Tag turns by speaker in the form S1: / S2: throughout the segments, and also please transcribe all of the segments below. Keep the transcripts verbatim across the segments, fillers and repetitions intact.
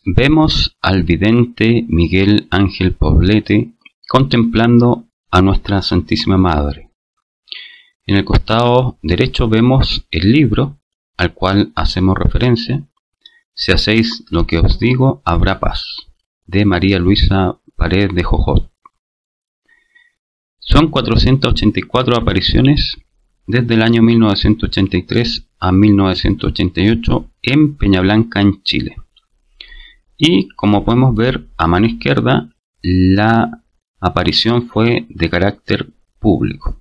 S1: vemos al vidente Miguel Ángel Poblete contemplando a nuestra Santísima Madre. En el costado derecho vemos el libro al cual hacemos referencia, Si hacéis lo que os digo, habrá paz, de María Luisa Paredes de Jojot. Son cuatrocientas ochenta y cuatro apariciones desde el año mil novecientos ochenta y tres a mil novecientos ochenta y ocho en Peñablanca, en Chile. Y como podemos ver a mano izquierda, la aparición fue de carácter público.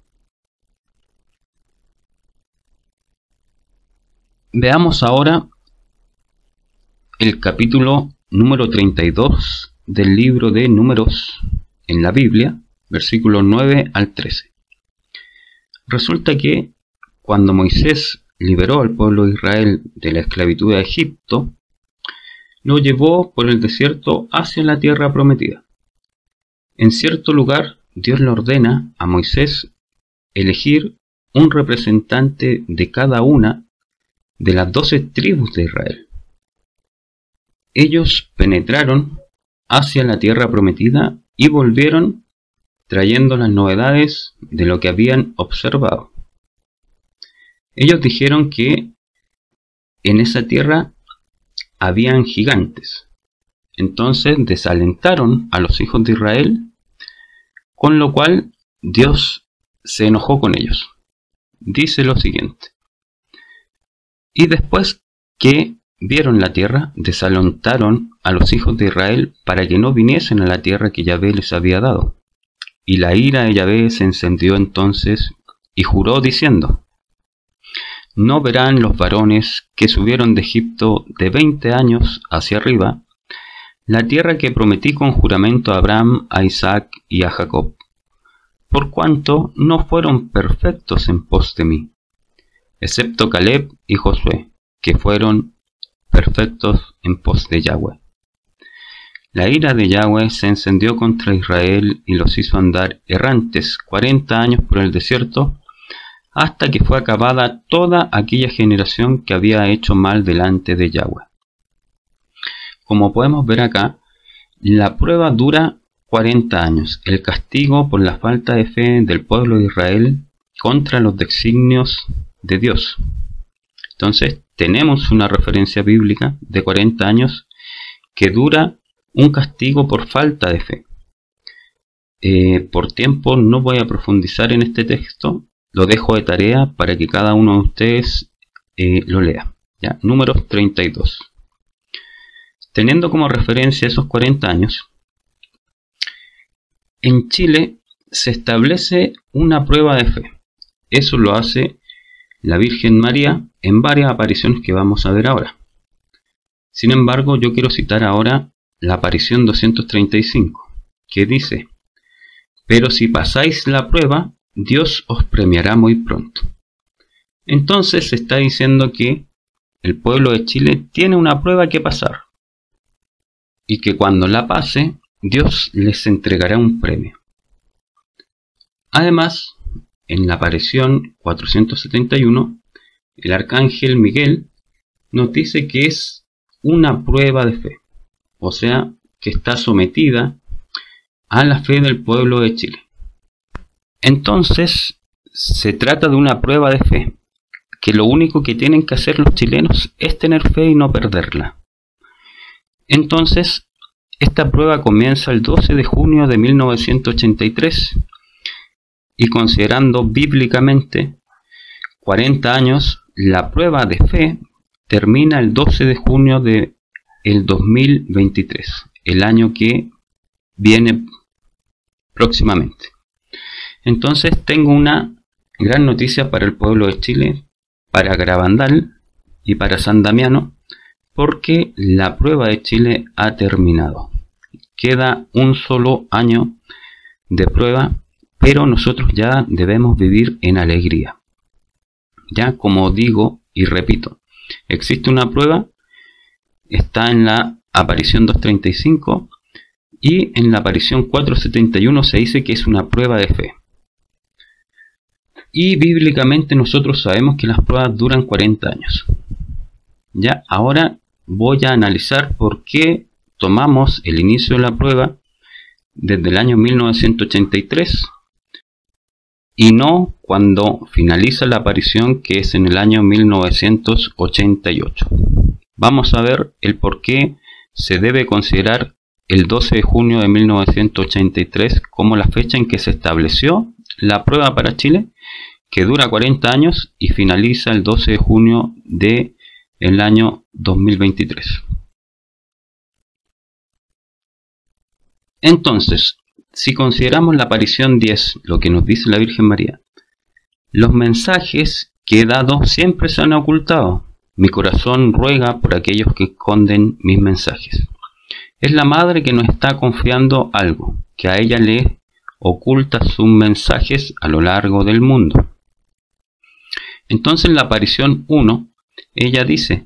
S1: Veamos ahora el capítulo número treinta y dos del libro de Números en la Biblia, versículos nueve al trece. Resulta que cuando Moisés liberó al pueblo de Israel de la esclavitud de Egipto, lo llevó por el desierto hacia la tierra prometida. En cierto lugar, Dios le ordena a Moisés elegir un representante de cada una de las doce tribus de Israel. Ellos penetraron hacia la tierra prometida y volvieron trayendo las novedades de lo que habían observado. Ellos dijeron que en esa tierra habían gigantes. Entonces desalentaron a los hijos de Israel, con lo cual Dios se enojó con ellos. Dice lo siguiente: y después que vieron la tierra, desalentaron a los hijos de Israel para que no viniesen a la tierra que Yahvé les había dado. Y la ira de Yahvé se encendió entonces y juró diciendo: no verán los varones que subieron de Egipto de veinte años hacia arriba la tierra que prometí con juramento a Abraham, a Isaac y a Jacob, por cuanto no fueron perfectos en pos de mí, excepto Caleb y Josué, que fueron perfectos en pos de Yahweh. La ira de Yahweh se encendió contra Israel y los hizo andar errantes cuarenta años por el desierto, hasta que fue acabada toda aquella generación que había hecho mal delante de Yahweh. Como podemos ver acá, la prueba dura cuarenta años, el castigo por la falta de fe del pueblo de Israel contra los designios de Dios. Entonces tenemos una referencia bíblica de cuarenta años que dura un castigo por falta de fe. Eh, por tiempo no voy a profundizar en este texto, lo dejo de tarea para que cada uno de ustedes eh, lo lea. Ya, Números treinta y dos. Teniendo como referencia esos cuarenta años, en Chile se establece una prueba de fe. Eso lo hace la Virgen María en varias apariciones que vamos a ver ahora. Sin embargo, yo quiero citar ahora la aparición doscientos treinta y cinco, que dice: pero si pasáis la prueba, Dios os premiará muy pronto. Entonces se está diciendo que el pueblo de Chile tiene una prueba que pasar, y que cuando la pase, Dios les entregará un premio. Además, en la aparición cuatrocientos setenta y uno, el arcángel Miguel nos dice que es una prueba de fe, o sea, que está sometida a la fe del pueblo de Chile. Entonces, se trata de una prueba de fe, que lo único que tienen que hacer los chilenos es tener fe y no perderla. Entonces, esta prueba comienza el doce de junio de mil novecientos ochenta y tres, y considerando bíblicamente cuarenta años, la prueba de fe termina el doce de junio de el dos mil veintitrés, el año que viene próximamente. Entonces tengo una gran noticia para el pueblo de Chile, para Garabandal y para San Damiano, porque la prueba de Chile ha terminado. Queda un solo año de prueba, pero nosotros ya debemos vivir en alegría. Ya, como digo y repito, existe una prueba, está en la aparición doscientos treinta y cinco, y en la aparición cuatrocientos setenta y uno se dice que es una prueba de fe. Y bíblicamente nosotros sabemos que las pruebas duran cuarenta años. Ya, ahora voy a analizar por qué tomamos el inicio de la prueba desde el año mil novecientos ochenta y tres y no cuando finaliza la aparición, que es en el año mil novecientos ochenta y ocho. Vamos a ver el por qué se debe considerar el doce de junio de mil novecientos ochenta y tres como la fecha en que se estableció la prueba para Chile, que dura cuarenta años y finaliza el doce de junio del año dos mil veintitrés. Entonces, si consideramos la aparición diez, lo que nos dice la Virgen María, los mensajes que he dado siempre se han ocultado. Mi corazón ruega por aquellos que esconden mis mensajes. Es la madre que nos está confiando algo, que a ella le oculta sus mensajes a lo largo del mundo. Entonces en la aparición uno, ella dice,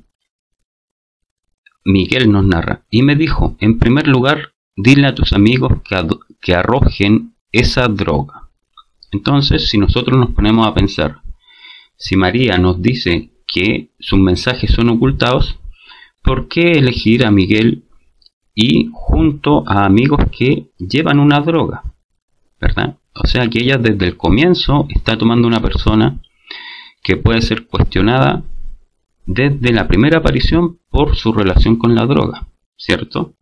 S1: Miguel nos narra, y me dijo, en primer lugar, dile a tus amigos que, que arrojen esa droga. Entonces, si nosotros nos ponemos a pensar, si María nos dice que sus mensajes son ocultados, ¿por qué elegir a Miguel y junto a amigos que llevan una droga? ¿Verdad? O sea que ella desde el comienzo está tomando una persona que puede ser cuestionada desde la primera aparición por su relación con la droga, ¿cierto?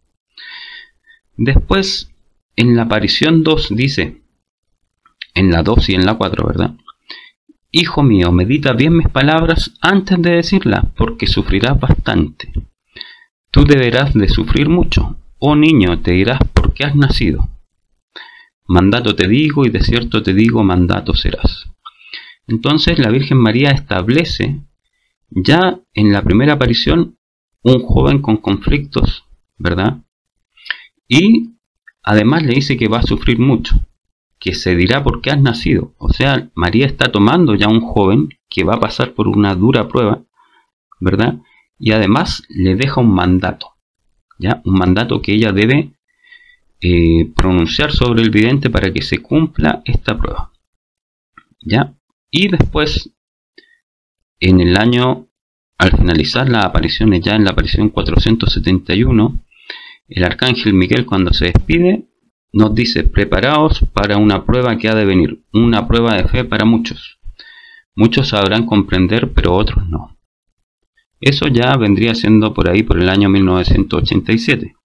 S1: Después, en la aparición dos dice, en la dos y en la cuatro, ¿verdad? Hijo mío, medita bien mis palabras antes de decirlas, porque sufrirás bastante. Tú deberás de sufrir mucho. Oh niño, te dirás por qué has nacido. Mandato te digo y de cierto te digo, mandato serás. Entonces la Virgen María establece ya en la primera aparición un joven con conflictos, ¿verdad? Y además le dice que va a sufrir mucho, que se dirá por qué has nacido. O sea, María está tomando ya un joven que va a pasar por una dura prueba, ¿verdad? Y además le deja un mandato, ¿ya? Un mandato que ella debe eh, pronunciar sobre el vidente para que se cumpla esta prueba, ¿ya? Y después, en el año, al finalizar las apariciones, ya en la aparición cuatrocientos setenta y uno, el arcángel Miguel, cuando se despide, nos dice, preparaos para una prueba que ha de venir, una prueba de fe para muchos. Muchos sabrán comprender, pero otros no. Eso ya vendría siendo por ahí por el año mil novecientos ochenta y siete.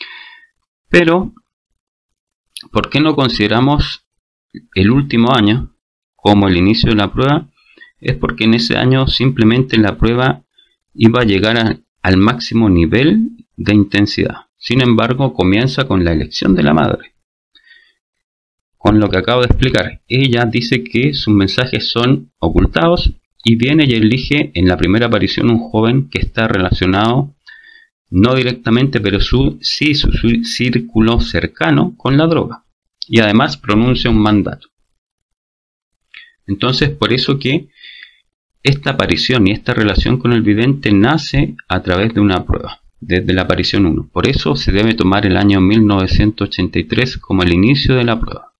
S1: Pero, ¿por qué no consideramos el último año como el inicio de la prueba? Es porque en ese año simplemente la prueba iba a llegar a, al máximo nivel de intensidad. Sin embargo, comienza con la elección de la madre. Con lo que acabo de explicar, ella dice que sus mensajes son ocultados y viene y elige en la primera aparición un joven que está relacionado, no directamente, pero su, sí su, su círculo cercano con la droga. Y además pronuncia un mandato. Entonces, por eso que esta aparición y esta relación con el vidente nace a través de una prueba, desde la aparición uno. Por eso se debe tomar el año mil novecientos ochenta y tres como el inicio de la prueba.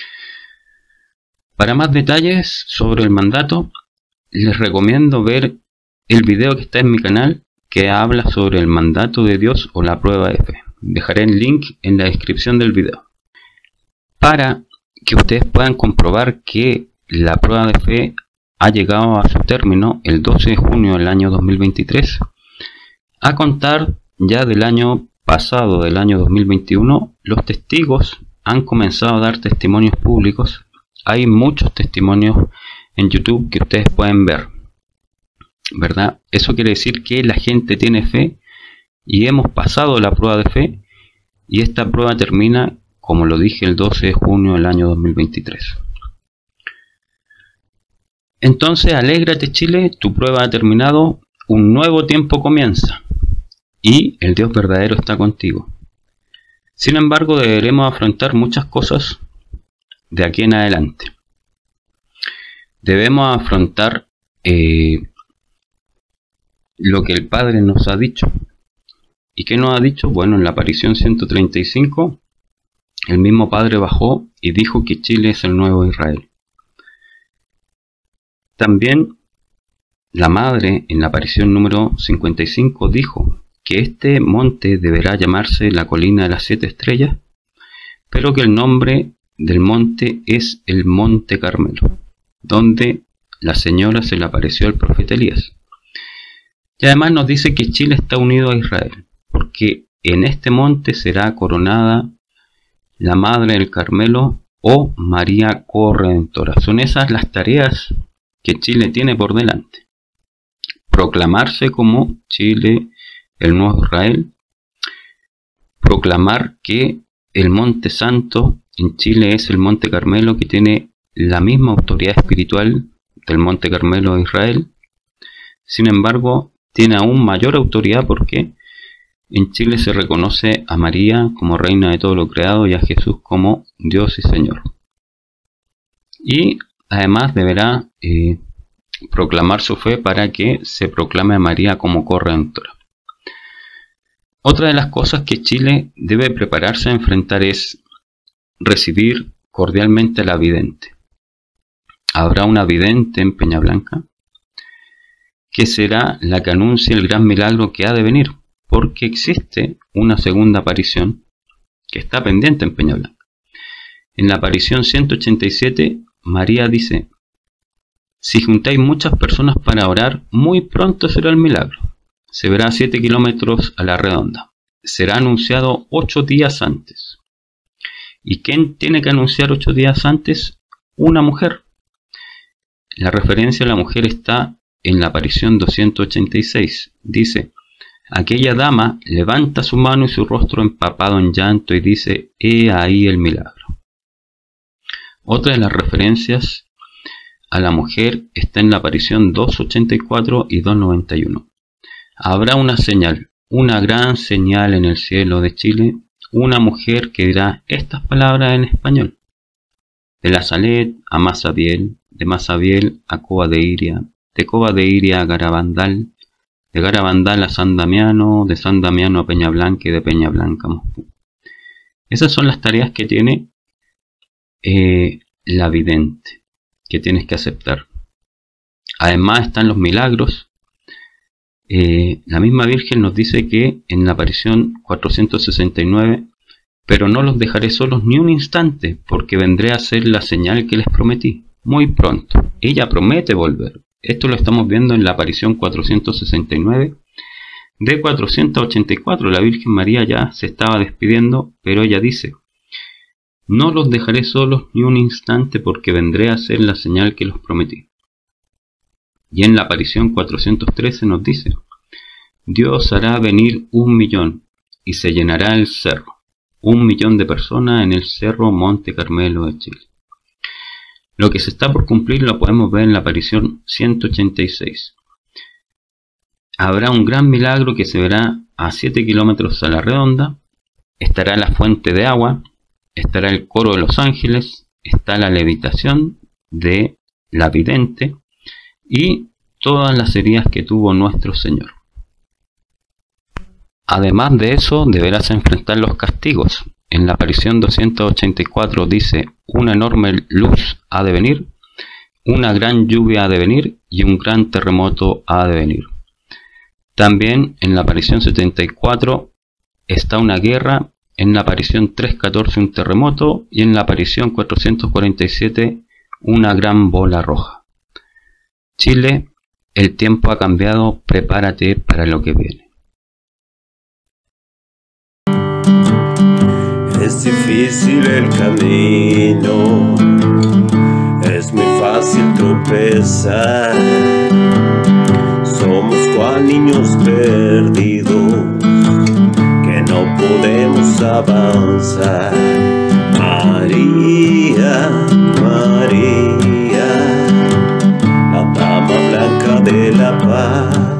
S1: Para más detalles sobre el mandato, les recomiendo ver el video que está en mi canal que habla sobre el mandato de Dios o la prueba de fe. Dejaré el link en la descripción del video. Para que ustedes puedan comprobar que la prueba de fe ha llegado a su término el doce de junio del año dos mil veintitrés, a contar ya del año pasado, del año dos mil veintiuno, los testigos han comenzado a dar testimonios públicos. Hay muchos testimonios en YouTube que ustedes pueden ver, ¿verdad? Eso quiere decir que la gente tiene fe y hemos pasado la prueba de fe y esta prueba termina, como lo dije, el doce de junio del año dos mil veintitrés. Entonces, alégrate Chile, tu prueba ha terminado, un nuevo tiempo comienza y el Dios verdadero está contigo. Sin embargo, deberemos afrontar muchas cosas de aquí en adelante. Debemos afrontar eh, lo que el Padre nos ha dicho. ¿Y qué nos ha dicho? Bueno, en la aparición ciento treinta y cinco, el mismo Padre bajó y dijo que Chile es el nuevo Israel. También la Madre, en la aparición número cincuenta y cinco, dijo que este monte deberá llamarse la colina de las siete estrellas, pero que el nombre del monte es el Monte Carmelo, donde la Señora se le apareció al profeta Elías. Y además nos dice que Chile está unido a Israel, porque en este monte será coronada la Madre del Carmelo o María Corredentora. Son esas las tareas que Chile tiene por delante. Proclamarse como Chile, el nuevo Israel. Proclamar que el Monte Santo en Chile es el Monte Carmelo, que tiene la misma autoridad espiritual del Monte Carmelo de Israel. Sin embargo, tiene aún mayor autoridad porque en Chile se reconoce a María como reina de todo lo creado y a Jesús como Dios y Señor. Y además deberá eh, proclamar su fe para que se proclame a María como corredentora. Otra de las cosas que Chile debe prepararse a enfrentar es recibir cordialmente a la vidente. Habrá una vidente en Peña Blanca que será la que anuncie el gran milagro que ha de venir, porque existe una segunda aparición que está pendiente en Peña Blanca. En la aparición ciento ochenta y siete, María dice: si juntáis muchas personas para orar, muy pronto será el milagro. Se verá a siete kilómetros a la redonda. Será anunciado ocho días antes. ¿Y quién tiene que anunciar ocho días antes? Una mujer. La referencia a la mujer está en la aparición doscientos ochenta y seis. Dice: aquella dama levanta su mano y su rostro empapado en llanto y dice: he ahí el milagro. Otra de las referencias a la mujer está en la aparición doscientos ochenta y cuatro y doscientos noventa y uno. Habrá una señal, una gran señal en el cielo de Chile, una mujer que dirá estas palabras en español: de la Salet a Masabiel, de Masabiel a Cova de Iria, de Cova de Iria a Garabandal, de Garabandal a San Damiano, de San Damiano a Peña Blanca y de Peña Blanca a Moscú. Esas son las tareas que tiene eh, la vidente, que tienes que aceptar. Además están los milagros. Eh, la misma Virgen nos dice que en la aparición cuatrocientos sesenta y nueve: pero no los dejaré solos ni un instante, porque vendré a hacer la señal que les prometí, muy pronto. Ella promete volver. Esto lo estamos viendo en la aparición cuatrocientos sesenta y nueve. De cuatrocientos ochenta y cuatro, la Virgen María ya se estaba despidiendo, pero ella dice: no los dejaré solos ni un instante, porque vendré a hacer la señal que los prometí. Y en la aparición cuatrocientos trece nos dice: Dios hará venir un millón y se llenará el cerro, un millón de personas en el cerro Monte Carmelo de Chile. Lo que se está por cumplir lo podemos ver en la aparición ciento ochenta y seis. Habrá un gran milagro que se verá a siete kilómetros a la redonda. Estará la fuente de agua, estará el coro de los ángeles, está la levitación de la vidente y todas las heridas que tuvo nuestro Señor. Además de eso, deberás enfrentar los castigos. En la aparición doscientos ochenta y cuatro dice: una enorme luz ha de venir, una gran lluvia ha de venir y un gran terremoto ha de venir. También en la aparición setenta y cuatro está una guerra, en la aparición trescientos catorce un terremoto y en la aparición cuatrocientos cuarenta y siete una gran bola roja. Chile, el tiempo ha cambiado, prepárate para lo que viene.
S2: Es difícil el camino, es muy fácil tropezar. Somos cual niños perdidos que no podemos avanzar. María, María, la dama blanca de la paz.